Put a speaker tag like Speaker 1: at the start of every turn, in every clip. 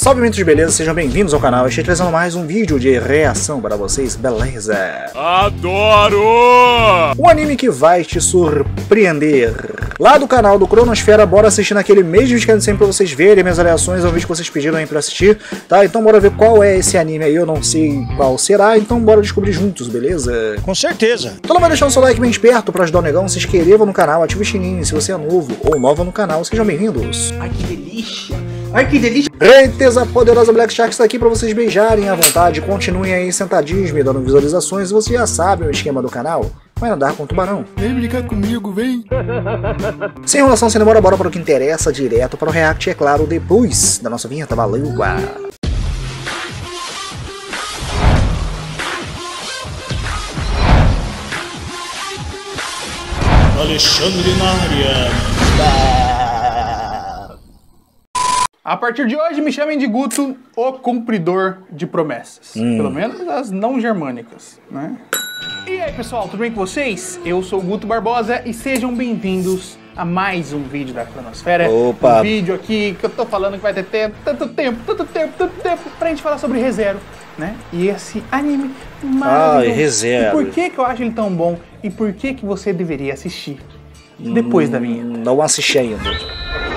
Speaker 1: Salve, muitos beleza, sejam bem-vindos ao canal. Eu estou trazendo mais um vídeo de reação para vocês, beleza?
Speaker 2: Adoro!
Speaker 1: Um anime que vai te surpreender. Lá do canal do Cronosfera, bora assistir naquele mesmo vídeo que eu sempre pra vocês verem minhas reações ao vídeo que vocês pediram aí pra assistir, tá? Então bora ver qual é esse anime aí, eu não sei qual será, então bora descobrir juntos, beleza?
Speaker 3: Com certeza.
Speaker 1: Então vai deixando o seu like bem esperto pra ajudar o negão, se inscreva no canal, ative o sininho se você é novo ou nova no canal, sejam bem-vindos.
Speaker 4: Ai, que delícia! Ai, que delícia!
Speaker 1: Eita, a poderosa Black Shark está aqui pra vocês beijarem à vontade, continuem aí sentadinhos, me dando visualizações, você já sabe o esquema do canal. Vai nadar com o tubarão.
Speaker 3: Vem brincar comigo, vem.
Speaker 1: Sem enrolação, sem demora, bora para o que interessa, direto para o react, é claro, depois da nossa vinheta. Valeu!
Speaker 3: Alexandre na área.
Speaker 4: A partir de hoje me chamem de Guto, o cumpridor de promessas. Pelo menos as não germânicas, né? E aí pessoal, tudo bem com vocês? Eu sou o Guto Barbosa e sejam bem-vindos a mais um vídeo da Cronosfera.
Speaker 1: Opa.
Speaker 4: Um vídeo aqui que eu tô falando que vai ter tanto tempo pra gente falar sobre ReZero, né? E esse anime maravilhoso.
Speaker 1: ReZero.
Speaker 4: E por que eu acho ele tão bom? E por que você deveria assistir depois da vinheta?
Speaker 1: Não assisti ainda.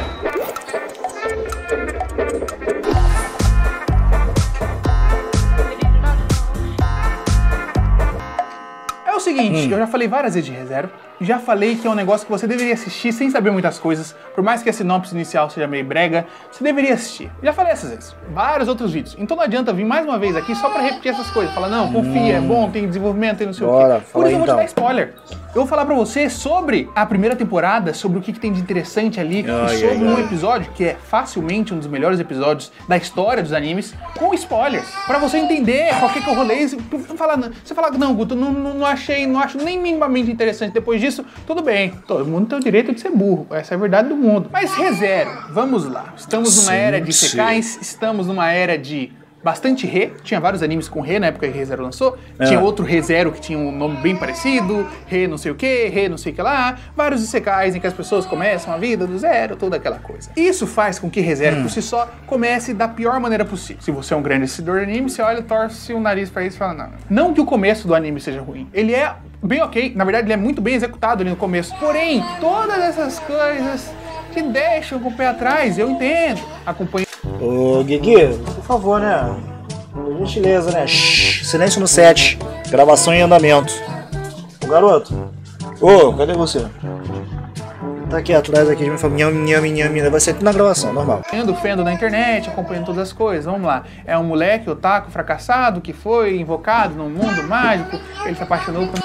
Speaker 4: É o seguinte, eu já falei várias vezes de ReZero, já falei que é um negócio que você deveria assistir sem saber muitas coisas, por mais que a sinopse inicial seja meio brega, você deveria assistir. Já falei essas vezes, vários outros vídeos, então não adianta vir mais uma vez aqui só pra repetir essas coisas, falar, não, confia, é bom, tem desenvolvimento, tem não sei o quê. Por isso eu vou te dar spoiler. Eu vou falar pra você sobre a primeira temporada, sobre o que tem de interessante ali, e sobre um episódio que é facilmente um dos melhores episódios da história dos animes, com spoilers, pra você entender qual que é o rolê. Você fala, não, Guto, não acho nem minimamente interessante. Depois disso, tudo bem, todo mundo tem o direito de ser burro, essa é a verdade do mundo. Mas ReZero, vamos lá, estamos numa era de sekais, estamos numa era de bastante Re, tinha vários animes com Re na época que ReZero lançou, tinha outro ReZero que tinha um nome bem parecido, Re não sei o que, Re não sei o que lá, vários isekais em que as pessoas começam a vida do zero, toda aquela coisa. Isso faz com que ReZero por si só comece da pior maneira possível. Se você é um grande assistidor de anime, você olha, torce o nariz pra isso e fala, não. Não que o começo do anime seja ruim, ele é bem ok, na verdade ele é muito bem executado ali no começo, porém, todas essas coisas te deixam com o pé atrás, eu entendo, acompanhe.
Speaker 1: Ô, Guigui, por favor, né? Por gentileza, né? Shhh, silêncio no set. Gravação em andamento. Ô, garoto. Ô, cadê você? Tá quieto, traz aqui de mim e fala minha, vai ser tudo na gravação, normal.
Speaker 4: Fendo na internet, acompanhando todas as coisas, vamos lá. É um moleque, otaku, fracassado, que foi invocado num mundo mágico, ele se apaixonou por...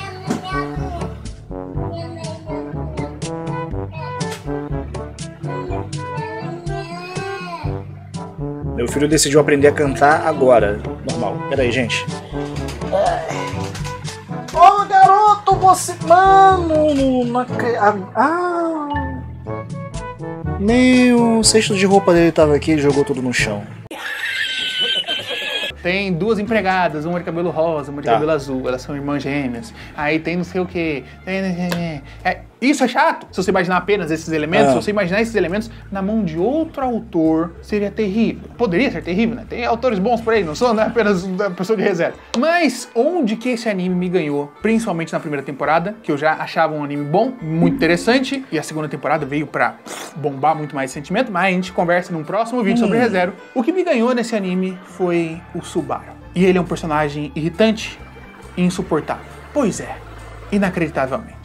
Speaker 1: Meu filho decidiu aprender a cantar agora. Normal. Pera aí, gente. Ô, garoto, você... Mano... Meu... O cesto de roupa dele tava aqui e jogou tudo no chão.
Speaker 4: Tem duas empregadas, uma de cabelo rosa, uma de cabelo azul, elas são irmãs gêmeas. Aí tem não sei o que. Isso é chato. Se você imaginar apenas esses elementos, se você imaginar esses elementos na mão de outro autor, seria terrível. Poderia ser terrível, né? Tem autores bons por aí, não são apenas uma pessoa de ReZero. Mas onde que esse anime me ganhou? Principalmente na primeira temporada, que eu já achava um anime bom, muito interessante, e a segunda temporada veio pra bombar muito mais esse sentimento, mas a gente conversa num próximo vídeo sobre ReZero. O que me ganhou nesse anime foi o Subaru. E ele é um personagem irritante e insuportável. Pois é, inacreditavelmente.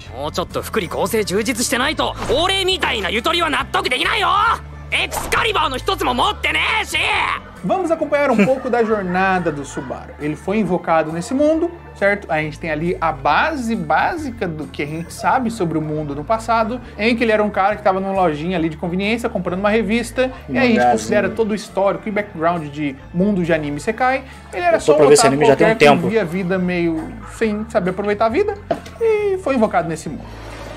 Speaker 4: Vamos acompanhar um pouco da jornada do Subaru. Ele foi invocado nesse mundo, certo? A gente tem ali a base básica do que a gente sabe sobre o mundo no passado, em que ele era um cara que estava numa lojinha ali de conveniência, comprando uma revista, e aí a gente considera todo o histórico e background de mundo de anime Isekai. Ele era só um otaku qualquer que vivia a vida meio sem saber aproveitar a vida, e foi invocado nesse mundo.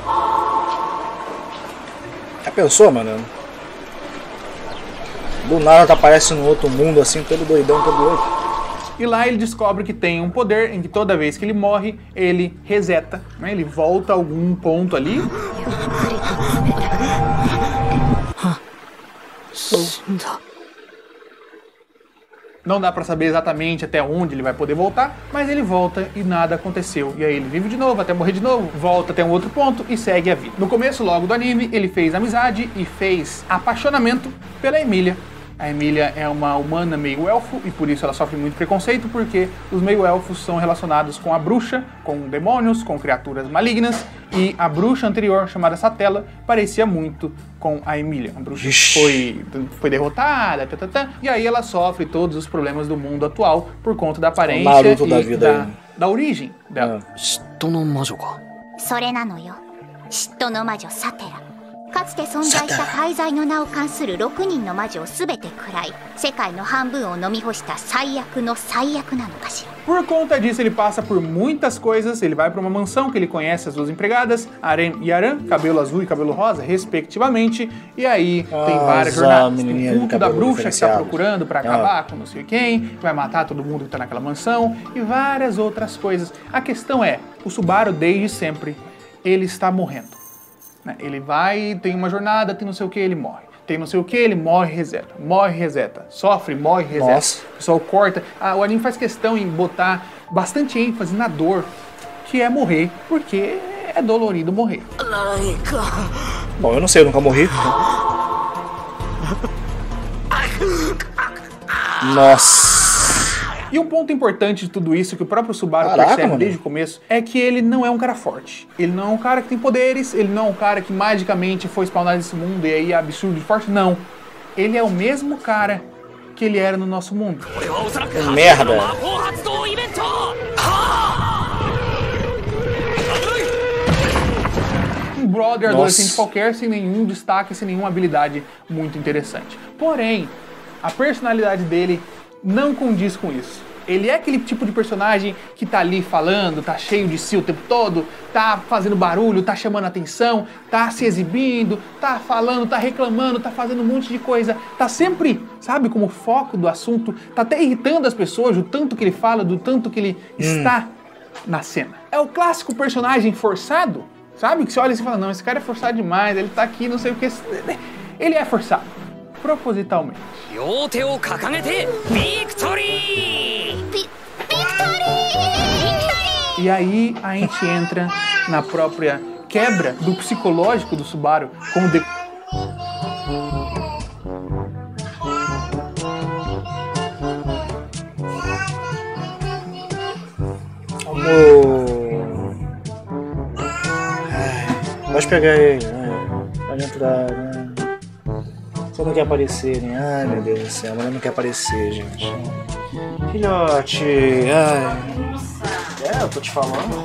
Speaker 1: Já pensou, mano? Do nada aparece no outro mundo assim, todo doidão, todo louco.
Speaker 4: E lá ele descobre que tem um poder em que toda vez que ele morre, ele reseta, né? Ele volta a algum ponto ali. Não dá pra saber exatamente até onde ele vai poder voltar, mas ele volta e nada aconteceu. E aí ele vive de novo, até morrer de novo, volta até um outro ponto e segue a vida. No começo logo do anime, ele fez amizade e fez apaixonamento pela Emilia. A Emilia é uma humana meio elfo e por isso ela sofre muito preconceito, porque os meio elfos são relacionados com a bruxa, com demônios, com criaturas malignas, e a bruxa anterior, chamada Satella, parecia muito com a Emilia. A bruxa foi derrotada, e aí ela sofre todos os problemas do mundo atual por conta da aparência e da origem dela.
Speaker 5: かつて存在した大罪の名を冠する6人の魔女を全て食らい、世界の半分を飲み干した最悪の最悪なのかしら。
Speaker 4: Por conta disso, ele passa por muitas coisas. Ele vai para uma mansão que ele conhece as duas empregadas, Arem e Aran, cabelo azul e cabelo rosa, respectivamente. E aí tem várias jornadas. Tem o culto da bruxa que está procurando para acabar com não sei quem, que vai matar todo mundo que está naquela mansão, e várias outras coisas. A questão é, o Subaru desde sempre, ele está morrendo. Ele vai, tem uma jornada, tem não sei o que, ele morre. Tem não sei o que, ele morre, reseta. Sofre, morre, reseta. Nossa. O pessoal corta. O anime faz questão em botar bastante ênfase na dor, que é morrer, porque é dolorido morrer.
Speaker 1: Bom, eu não sei, eu nunca morri. Nossa.
Speaker 4: E um ponto importante de tudo isso, que o próprio Subaru percebe desde o começo, é que ele não é um cara forte. Ele não é um cara que tem poderes, ele não é um cara que magicamente foi spawnado nesse mundo e aí é absurdo e forte, não. Ele é o mesmo cara que ele era no nosso mundo.
Speaker 1: Merda!
Speaker 4: Um brother adolescente qualquer, sem nenhum destaque, sem nenhuma habilidade muito interessante. Porém, a personalidade dele não condiz com isso. Ele é aquele tipo de personagem que tá ali falando, tá cheio de si o tempo todo, tá fazendo barulho, tá chamando atenção, tá se exibindo, tá falando, tá reclamando, tá fazendo um monte de coisa, tá sempre, sabe, como foco do assunto, tá até irritando as pessoas, do tanto que ele fala, do tanto que ele está na cena. É o clássico personagem forçado, sabe, que você olha e fala, não, esse cara é forçado demais, ele tá aqui, não sei o que, ele é forçado, propositalmente. E aí a gente entra na própria quebra do psicológico do Subaru com o
Speaker 1: Amor. Pode pegar ele, pode entrar, né? Só não quer aparecer, né? Ai, meu Deus do céu, a mulher não quer aparecer, gente. Filhote, ai. Eu tô te falando.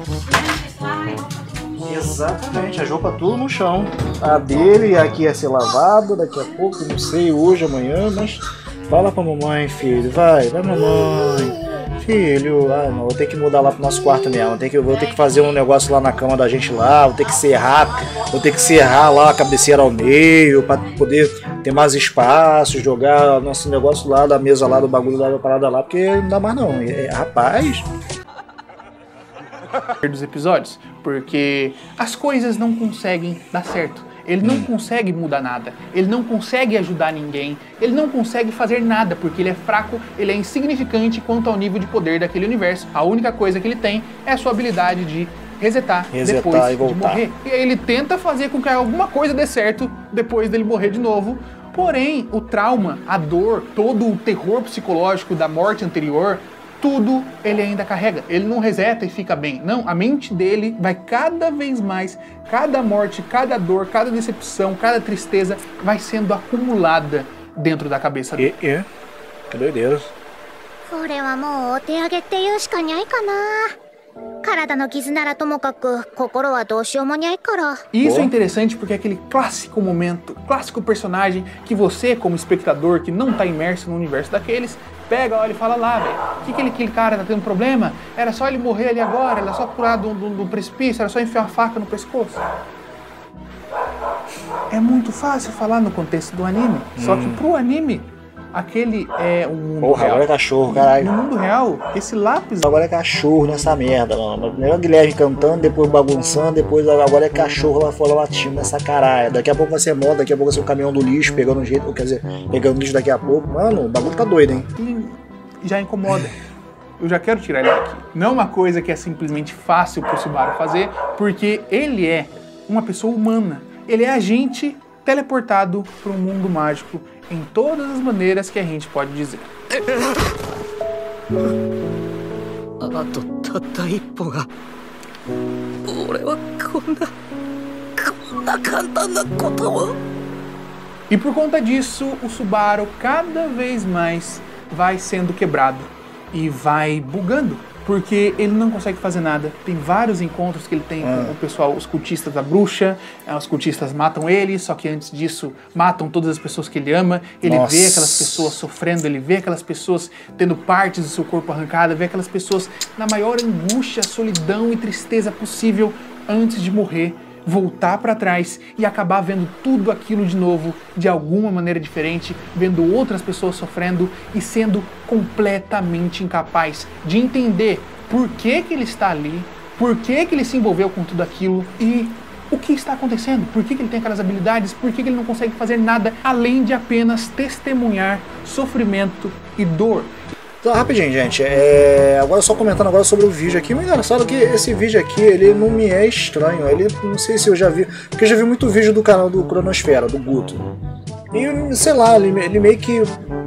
Speaker 1: Exatamente, as roupas tudo no chão. A dele aqui ia ser lavada daqui a pouco, não sei, hoje, amanhã, mas fala pra mamãe, filho, vai mamãe. Filho, não, vou ter que mudar lá pro nosso quarto mesmo, vou ter que fazer um negócio lá na cama da gente lá, vou ter que serrar lá a cabeceira ao meio, pra poder ter mais espaço, jogar nosso negócio lá da mesa lá, do bagulho lá da parada lá, porque não dá mais não, rapaz.
Speaker 4: Dos episódios, porque as coisas não conseguem dar certo. Ele não consegue mudar nada, ele não consegue ajudar ninguém, ele não consegue fazer nada, porque ele é fraco, ele é insignificante quanto ao nível de poder daquele universo. A única coisa que ele tem é a sua habilidade de resetar depois de morrer. E aí ele tenta fazer com que alguma coisa dê certo depois dele morrer de novo. Porém, o trauma, a dor, todo o terror psicológico da morte anterior, tudo ele ainda carrega. Ele não reseta e fica bem. Não, a mente dele vai cada vez mais, cada morte, cada dor, cada decepção, cada tristeza vai sendo acumulada dentro da cabeça dele.
Speaker 1: Que doideira.
Speaker 4: E isso é interessante porque é aquele clássico momento, clássico personagem que você, como espectador que não tá imerso no universo daqueles, pega, olha e fala lá, velho, o que aquele cara tá tendo problema? Era só ele morrer ali agora, era só pular do precipício, era só enfiar a faca no pescoço. É muito fácil falar no contexto do anime, só que pro anime, aquele é um mundo real.
Speaker 1: Agora é cachorro, caralho.
Speaker 4: No mundo real, esse lápis...
Speaker 1: Agora é cachorro nessa merda, mano. Primeiro o Guilherme cantando, depois bagunçando, depois agora é cachorro lá fora latindo nessa caralho. Daqui a pouco vai ser moda, daqui a pouco vai ser um caminhão do lixo pegando jeito, quer dizer, pegando lixo daqui a pouco. Mano, o bagulho tá doido, hein?
Speaker 4: já incomoda. Eu já quero tirar ele daqui. Não é uma coisa que é simplesmente fácil pro Subaru fazer, porque ele é uma pessoa humana. Ele é a gente teleportado para um mundo mágico em todas as maneiras que a gente pode dizer. E por conta disso, o Subaru cada vez mais vai sendo quebrado e vai bugando, porque ele não consegue fazer nada. Tem vários encontros que ele tem com o pessoal, os cultistas da bruxa. Os cultistas matam ele, só que antes disso matam todas as pessoas que ele ama. Ele vê aquelas pessoas sofrendo, ele vê aquelas pessoas tendo partes do seu corpo arrancada, vê aquelas pessoas na maior angústia, solidão e tristeza possível antes de morrer, voltar para trás e acabar vendo tudo aquilo de novo, de alguma maneira diferente, vendo outras pessoas sofrendo e sendo completamente incapaz de entender por que ele está ali, por que ele se envolveu com tudo aquilo e o que está acontecendo, por que ele tem aquelas habilidades, por que ele não consegue fazer nada além de apenas testemunhar sofrimento e dor.
Speaker 1: Então, rapidinho, gente, agora só comentando agora sobre o vídeo aqui. O engraçado é que esse vídeo aqui, ele não me é estranho. Ele, não sei se eu já vi, porque eu já vi muito vídeo do canal do Cronosfera, do Guto. E, sei lá, ele meio que...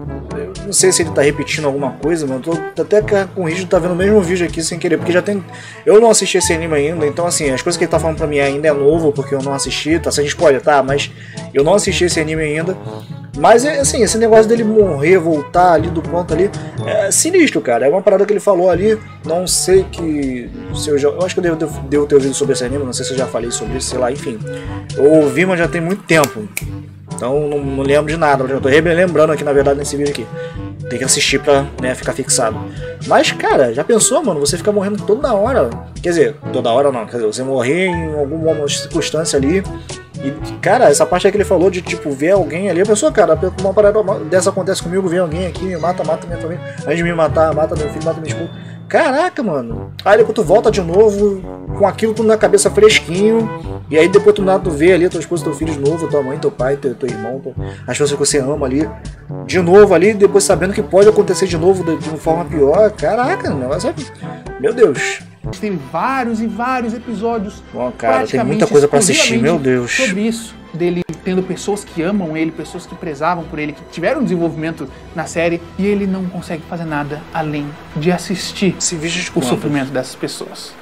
Speaker 1: Não sei se ele tá repetindo alguma coisa, mano. Tô até com o risco de tá vendo o mesmo vídeo aqui sem querer, porque já tem... Eu não assisti esse anime ainda, então assim, as coisas que ele tá falando pra mim ainda é novo, porque eu não assisti, tá sem spoiler, tá? Mas eu não assisti esse anime ainda. Mas, assim, esse negócio dele morrer, voltar ali do ponto ali, é sinistro, cara. É uma parada que ele falou ali, não sei que... eu acho que eu devo ter ouvido sobre esse anime, não sei se eu já falei sobre isso, sei lá, enfim. Eu ouvi, mas já tem muito tempo. Então não lembro de nada, eu tô lembrando aqui, na verdade, nesse vídeo aqui. Tem que assistir pra, né, ficar fixado. Mas, cara, já pensou, mano? Você fica morrendo toda hora. Quer dizer, toda hora não. Quer dizer, você morrer em alguma circunstância ali. E, cara, essa parte aí que ele falou de, tipo, ver alguém ali. A pessoa, cara, uma parada dessa acontece comigo, vem alguém aqui, me mata minha família. Antes de me matar, mata meu filho, mata minha esposa. Caraca, mano. Aí depois tu volta de novo, com aquilo tudo na cabeça fresquinho. E aí depois tu vê ali a tua esposa, teu filho de novo, tua mãe, teu pai, teu irmão, as pessoas que você ama ali. De novo ali, depois sabendo que pode acontecer de novo de uma forma pior. Caraca, o negócio é... Meu Deus.
Speaker 4: Tem vários e vários episódios.
Speaker 1: Bom, cara, tem muita coisa pra assistir, meu Deus.
Speaker 4: Sobre isso, dele tendo pessoas que amam ele, pessoas que prezavam por ele, que tiveram desenvolvimento na série, e ele não consegue fazer nada além de assistir o sofrimento dessas pessoas.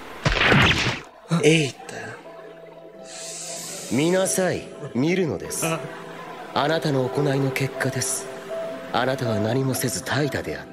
Speaker 1: Eita.
Speaker 6: 見なさい、見るのです。あなたの行いの結果です。あなたは何もせず怠惰であった。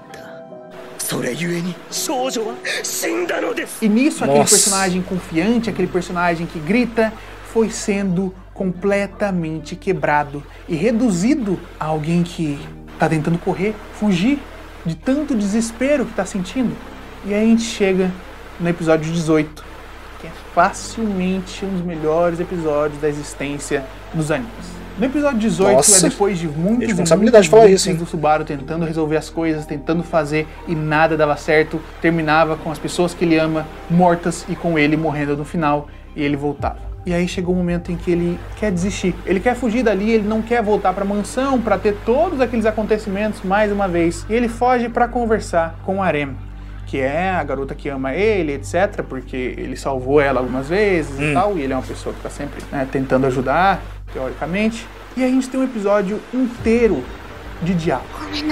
Speaker 6: それゆえに少女は死んだのです。
Speaker 4: E nisso, aquele personagem confiante, aquele personagem que grita, foi sendo completamente quebrado e reduzido a alguém que tá tentando correr, fugir de tanto desespero que tá sentindo. E aí a gente chega no episódio 18, que é facilmente um dos melhores episódios da existência dos animes. No episódio 18, é depois de muitos do Subaru tentando resolver as coisas, tentando fazer e nada dava certo, terminava com as pessoas que ele ama mortas e com ele morrendo no final, e ele voltava. E aí chegou um momento em que ele quer desistir, ele quer fugir dali, ele não quer voltar para a mansão para ter todos aqueles acontecimentos mais uma vez, e ele foge para conversar com Arem, que é a garota que ama ele, etc, porque ele salvou ela algumas vezes e tal, e ele é uma pessoa que está sempre, né, tentando ajudar, teoricamente. E aí a gente tem um episódio inteiro de diálogo.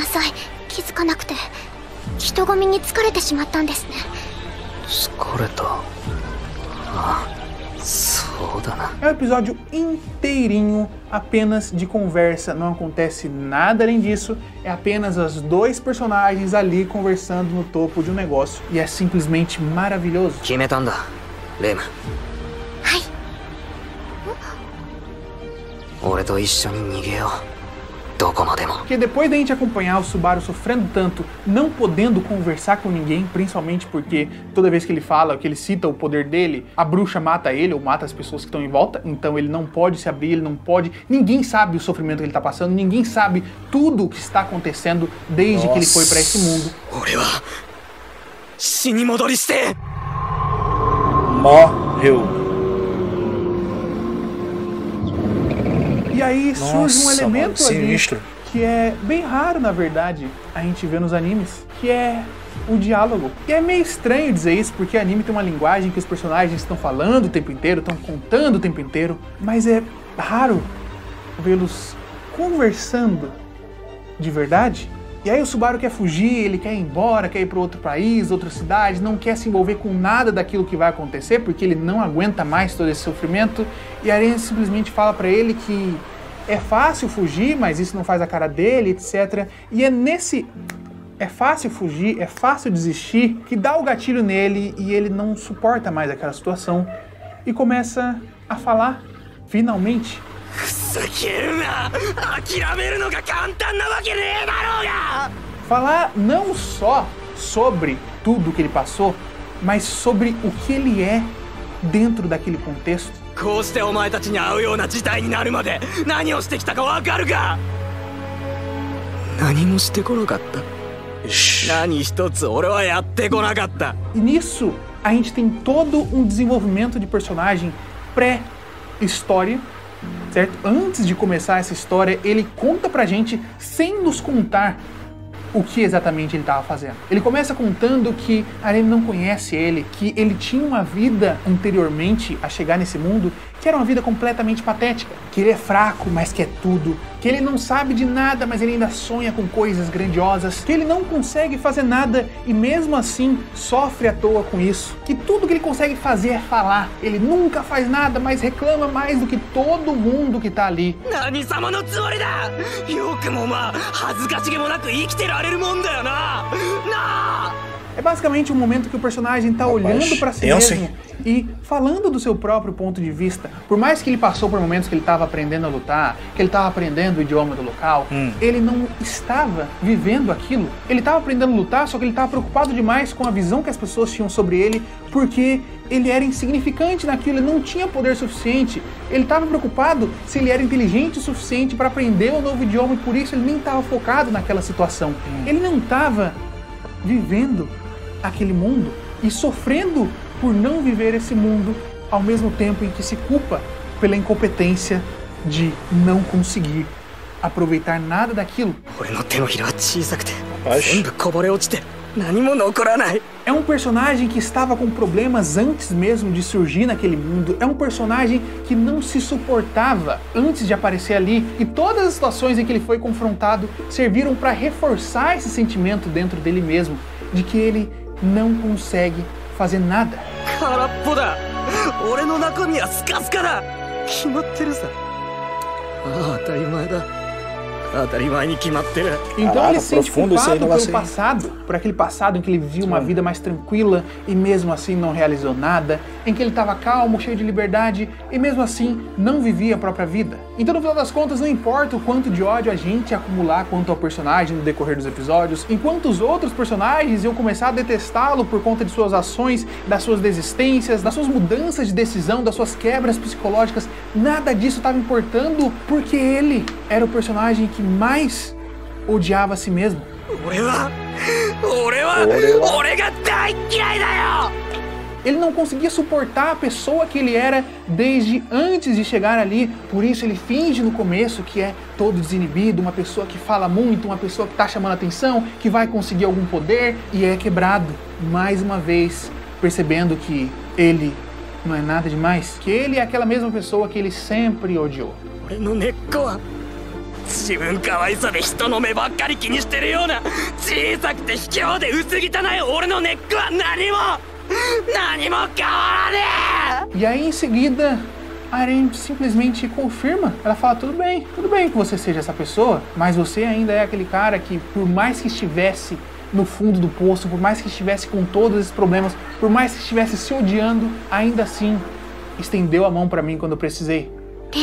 Speaker 4: É um episódio inteirinho apenas de conversa, não acontece nada além disso, é apenas os dois personagens ali conversando no topo de um negócio, e é simplesmente maravilhoso. Porque depois da gente acompanhar o Subaru sofrendo tanto, não podendo conversar com ninguém, principalmente porque toda vez que ele fala, que ele cita o poder dele, a bruxa mata ele ou mata as pessoas que estão em volta, então ele não pode se abrir, ele não pode, ninguém sabe o sofrimento que ele está passando, ninguém sabe tudo o que está acontecendo desde que ele foi para esse mundo.
Speaker 1: Morreu.
Speaker 4: E aí surge um elemento ali que é bem raro, na verdade, a gente ver nos animes, que é o diálogo. E é meio estranho dizer isso, porque anime tem uma linguagem que os personagens estão falando o tempo inteiro, estão contando o tempo inteiro, mas é raro vê-los conversando de verdade. E aí o Subaru quer fugir, ele quer ir embora, quer ir para outro país, outra cidade, não quer se envolver com nada daquilo que vai acontecer, porque ele não aguenta mais todo esse sofrimento. E a Eren simplesmente fala para ele que é fácil fugir, mas isso não faz a cara dele, etc. E é nesse é fácil fugir, é fácil desistir, que dá o gatilho nele e ele não suporta mais aquela situação e começa a falar, finalmente. Falar não só sobre tudo que ele passou, mas sobre o que ele é dentro daquele contexto. E nisso a gente tem todo um desenvolvimento de personagem pré-história, certo? Antes de começar essa história, ele conta pra gente sem nos contar o que exatamente ele estava fazendo. Ele começa contando que a Eren não conhece ele, que ele tinha uma vida anteriormente a chegar nesse mundo que era uma vida completamente patética, que ele é fraco, mas quer tudo, que ele não sabe de nada, mas ele ainda sonha com coisas grandiosas, que ele não consegue fazer nada e mesmo assim sofre à toa com isso, que tudo que ele consegue fazer é falar, ele nunca faz nada, mas reclama mais do que todo mundo que tá ali. É basicamente um momento que o personagem tá olhando pra si mesmo e falando do seu próprio ponto de vista. Por mais que ele passou por momentos que ele estava aprendendo a lutar, que ele estava aprendendo o idioma do local, ele não estava vivendo aquilo. Ele estava aprendendo a lutar, só que ele estava preocupado demais com a visão que as pessoas tinham sobre ele, porque ele era insignificante naquilo, ele não tinha poder suficiente. Ele estava preocupado se ele era inteligente o suficiente para aprender um novo idioma e por isso ele nem estava focado naquela situação. Ele não estava vivendo aquele mundo e sofrendo por não viver esse mundo, ao mesmo tempo em que se culpa pela incompetência de não conseguir aproveitar nada daquilo. É um personagem que estava com problemas antes mesmo de surgir naquele mundo. É um personagem que não se suportava antes de aparecer ali. E todas as situações em que ele foi confrontado serviram para reforçar esse sentimento dentro dele mesmo, de que ele não consegue fazer nada. Então ele se sente culpado pelo passado, por aquele passado em que ele vivia uma vida mais tranquila e mesmo assim não realizou nada, em que ele estava calmo, cheio de liberdade e mesmo assim não vivia a própria vida. Então no final das contas não importa o quanto de ódio a gente acumular quanto ao personagem no decorrer dos episódios, enquanto os outros personagens iam começar a detestá-lo por conta de suas ações, das suas desistências, das suas mudanças de decisão, das suas quebras psicológicas, nada disso estava importando porque ele era o personagem que mais odiava a si mesmo. Ele não conseguia suportar a pessoa que ele era desde antes de chegar ali, por isso ele finge no começo que é todo desinibido, uma pessoa que fala muito, uma pessoa que tá chamando atenção, que vai conseguir algum poder, e é quebrado mais uma vez, percebendo que ele não é nada demais, que ele é aquela mesma pessoa que ele sempre odiou. E aí em seguida a Eren simplesmente confirma. Ela fala, tudo bem que você seja essa pessoa, mas você ainda é aquele cara que, por mais que estivesse no fundo do poço, por mais que estivesse com todos esses problemas, por mais que estivesse se odiando, ainda assim estendeu a mão pra mim quando eu precisei.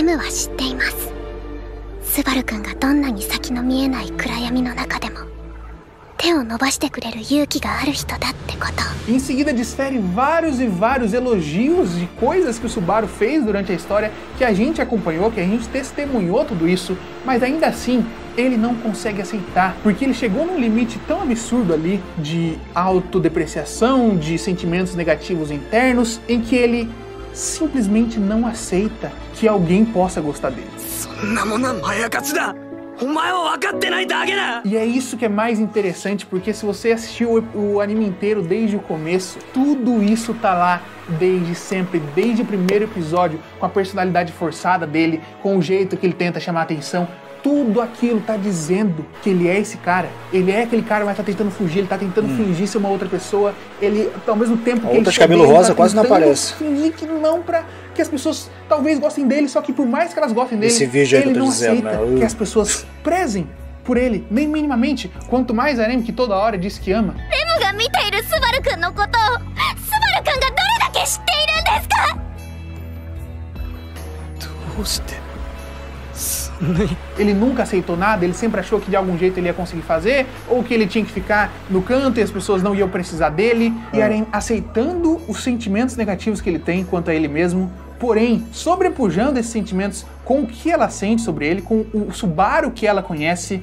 Speaker 4: E em seguida desfere vários e vários elogios de coisas que o Subaru fez durante a história, que a gente acompanhou, que a gente testemunhou tudo isso, mas ainda assim ele não consegue aceitar, porque ele chegou num limite tão absurdo ali de autodepreciação, de sentimentos negativos internos, em que ele simplesmente não aceita que alguém possa gostar dele. E é isso que é mais interessante, porque se você assistiu o anime inteiro desde o começo, tudo isso tá lá desde sempre, desde o primeiro episódio, com a personalidade forçada dele, com o jeito que ele tenta chamar a atenção. Tudo aquilo tá dizendo que ele é esse cara. Ele é aquele cara, mas tá tentando fugir, ele tá tentando fingir ser uma outra pessoa. Ele, ao mesmo tempo que
Speaker 1: ele de cabelo rosa quase não aparece.
Speaker 4: Fingir que não, pra que as pessoas talvez gostem dele, só que por mais que elas gostem dele,
Speaker 1: esse vídeo aí
Speaker 4: ele
Speaker 1: que eu tô
Speaker 4: não
Speaker 1: dizendo,
Speaker 4: aceita que as pessoas prezem por ele, nem minimamente. Quanto mais anime que toda hora diz que ama. Ele nunca aceitou nada, ele sempre achou que de algum jeito ele ia conseguir fazer, ou que ele tinha que ficar no canto e as pessoas não iam precisar dele. E Aren aceitando os sentimentos negativos que ele tem quanto a ele mesmo, porém sobrepujando esses sentimentos com o que ela sente sobre ele, com o Subaru que ela conhece.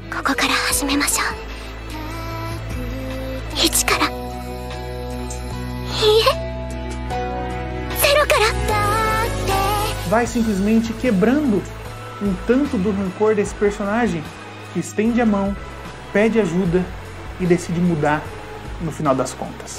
Speaker 4: Vai simplesmente quebrando um tanto do rancor desse personagem, que estende a mão, pede ajuda e decide mudar no final das contas.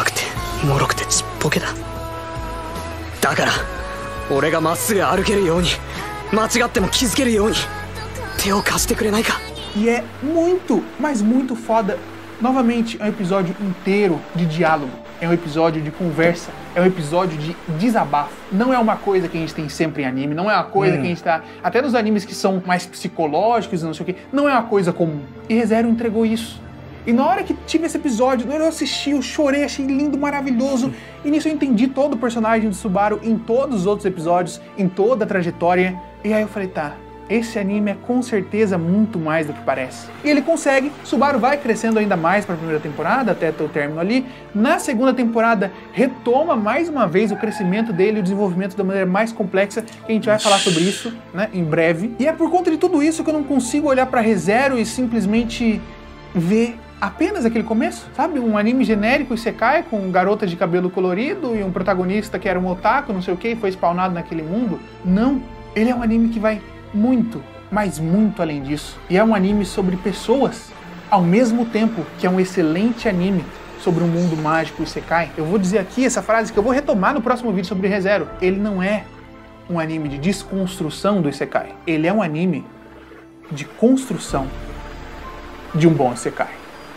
Speaker 4: E é muito, mas muito foda. Novamente, é um episódio inteiro de diálogo. É um episódio de conversa, é um episódio de desabafo. Não é uma coisa que a gente tem sempre em anime, não é uma coisa que a gente tá... Até nos animes que são mais psicológicos e não sei o quê, não é uma coisa comum. E ReZero entregou isso. E na hora que tive esse episódio, eu assisti, eu chorei, achei lindo, maravilhoso. E nisso eu entendi todo o personagem do Subaru em todos os outros episódios, em toda a trajetória. E aí eu falei, tá... Esse anime é com certeza muito mais do que parece. E ele consegue, Subaru vai crescendo ainda mais para a primeira temporada, até o término ali. Na segunda temporada, retoma mais uma vez o crescimento dele, o desenvolvimento da maneira mais complexa, que a gente vai falar sobre isso, né, em breve. E é por conta de tudo isso que eu não consigo olhar para ReZero e simplesmente ver apenas aquele começo, sabe? Um anime genérico isekai com garotas de cabelo colorido e um protagonista que era um otaku, não sei o que, e foi spawnado naquele mundo. Não, ele é um anime que vai muito, mas muito além disso. E é um anime sobre pessoas, ao mesmo tempo que é um excelente anime sobre um mundo mágico isekai. Eu vou dizer aqui essa frase que eu vou retomar no próximo vídeo sobre ReZero. Ele não é um anime de desconstrução do isekai. Ele é um anime de construção de um bom isekai.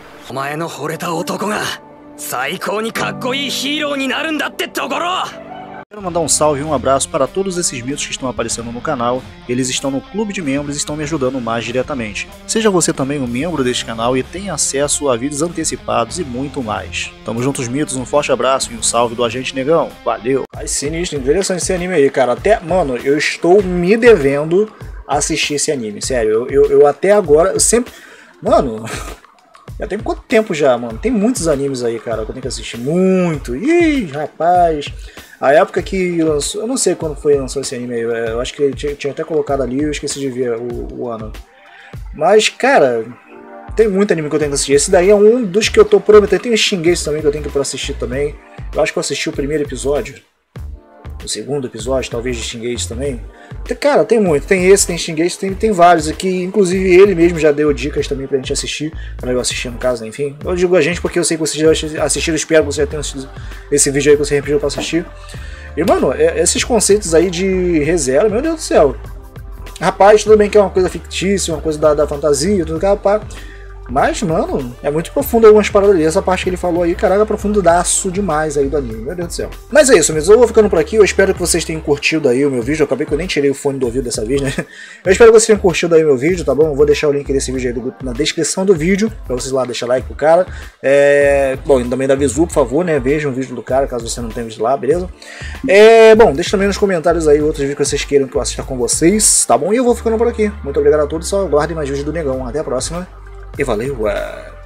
Speaker 1: Quero mandar um salve e um abraço para todos esses mitos que estão aparecendo no canal. Eles estão no clube de membros e estão me ajudando mais diretamente. Seja você também um membro deste canal e tenha acesso a vídeos antecipados e muito mais. Tamo juntos, mitos, um forte abraço e um salve do Agente Negão. Valeu! Ai, sinistro, interessante esse anime aí, cara. Até, mano, eu estou me devendo assistir esse anime, sério. Eu até agora, eu sempre... Mano... Já tem quanto tempo já, mano? Tem muitos animes aí, cara, que eu tenho que assistir muito. Ih, rapaz... A época que lançou, eu não sei quando foi lançou esse anime aí, eu acho que ele tinha até colocado ali, eu esqueci de ver o ano. Mas, cara, tem muito anime que eu tenho que assistir. Esse daí é um dos que eu tô prometendo. Tem o Shingeki também que eu tenho que ir pra assistir também. Eu acho que eu assisti o primeiro episódio. O segundo episódio, talvez, de Shingeki também. Cara, tem muito. Tem esse, tem Shingeki, tem vários aqui. Inclusive ele mesmo já deu dicas também pra gente assistir. Pra eu assistir no caso, né? Enfim. Eu digo a gente porque eu sei que vocês já assistiram. Espero que você já tenha assistido esse vídeo aí que você pediu pra assistir. E, mano, esses conceitos aí de ReZero, meu Deus do céu. Rapaz, tudo bem que é uma coisa fictícia, uma coisa da fantasia, tudo que rapaz. Mas, mano, é muito profundo algumas paradas ali. Essa parte que ele falou aí, caraca, profundaço demais aí do anime, meu Deus do céu. Mas é isso, mesmo. Eu vou ficando por aqui. Eu espero que vocês tenham curtido aí o meu vídeo. Eu acabei que eu nem tirei o fone do ouvido dessa vez, né? Eu espero que vocês tenham curtido aí o meu vídeo, tá bom? Eu vou deixar o link desse vídeo aí na descrição do vídeo, pra vocês lá deixar like pro cara. Bom, e também da Visu, por favor, né? Vejam o vídeo do cara, caso você não tenha visto lá, beleza? Bom, deixa também nos comentários aí outros vídeos que vocês queiram que eu assista com vocês, tá bom? E eu vou ficando por aqui. Muito obrigado a todos. Só aguardem mais vídeos do Negão. Até a próxima. E valeu!